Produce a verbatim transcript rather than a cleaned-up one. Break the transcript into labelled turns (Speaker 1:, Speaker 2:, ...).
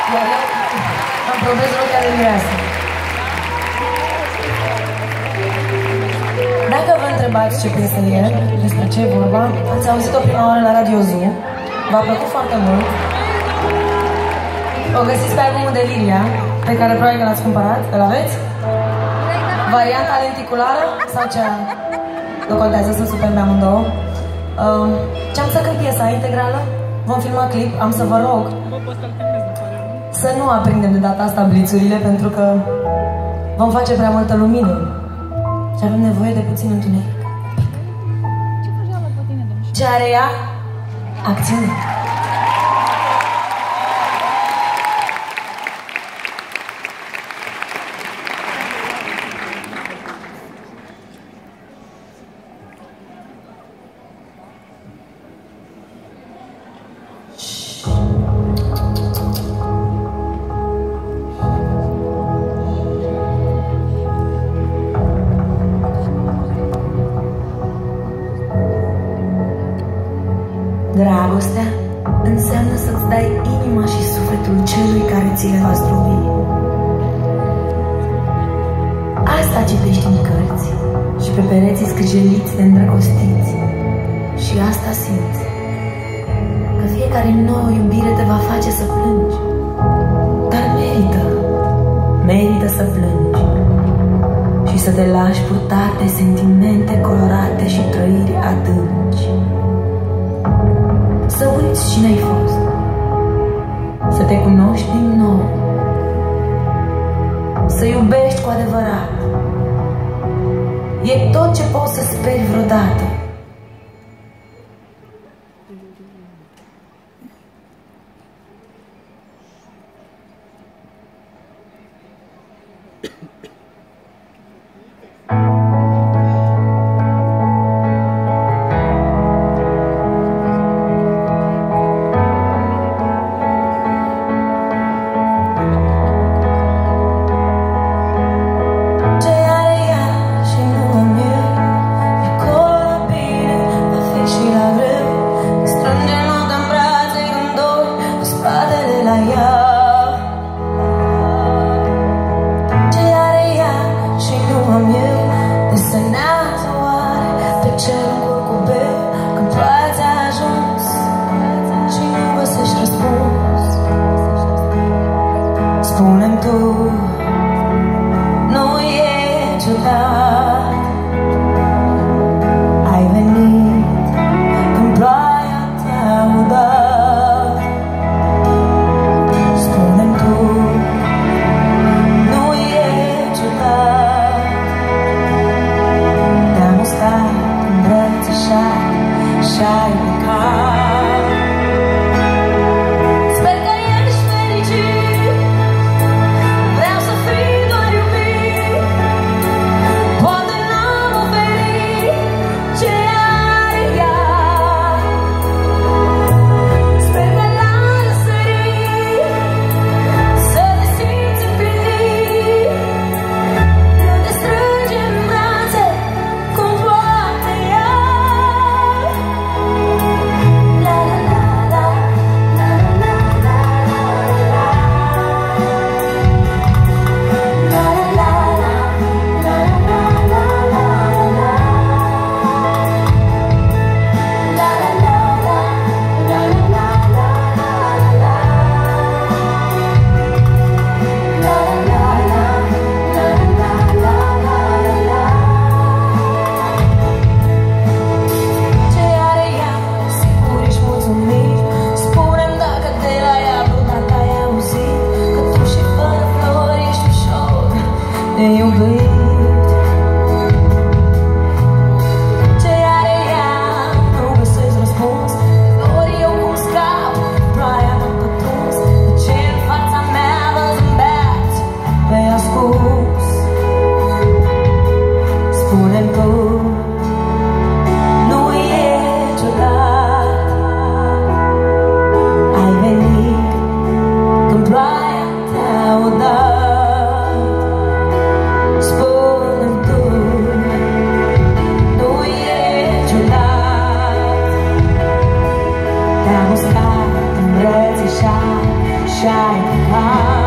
Speaker 1: Iar eu îmi probez rochia de mireasă. Dacă vă întrebați ce piesă e, despre ce e vorba, ați auzit-o prima oară la Radio Zoo. V-a plăcut foarte mult. O găsiți pe albumul de Lilia, pe care probabil că l-ați cumpărat. Îl aveți? Varianta lenticulară sau cea? Nu contează, sunt super pe amândouă. Uh, Ce-am să cânt piesa integrală? Vom filma clip. Am să vă rog să nu aprindem de data asta blițurile, pentru că vom face prea multă lumină și avem nevoie de puțin întuneric. Ce are ea? Acțiune. Dragostea înseamnă să-ți dai inima și sufletul celui care ți le va zdrobi. Asta citești în cărți și pe pereții scrijeliți de îndrăgostiți. Și asta simți, că fiecare nouă iubire te va face să plângi. Dar merită, merită să plângi și să te lași purtat de sentimente colorate și trăiri adânci. Să uiți cine ai fost, să te cunoști din nou, să iubești cu adevărat. E tot ce poți să speri vreodată. Spune-mi tu, nu e ciudat, ai venit când ploaia te-a udat. Spune-mi tu, nu e ciudat, te-am uscat, îmbrățișat și-ai plecat. Te-am uscat, îmbrățișat ce ai ca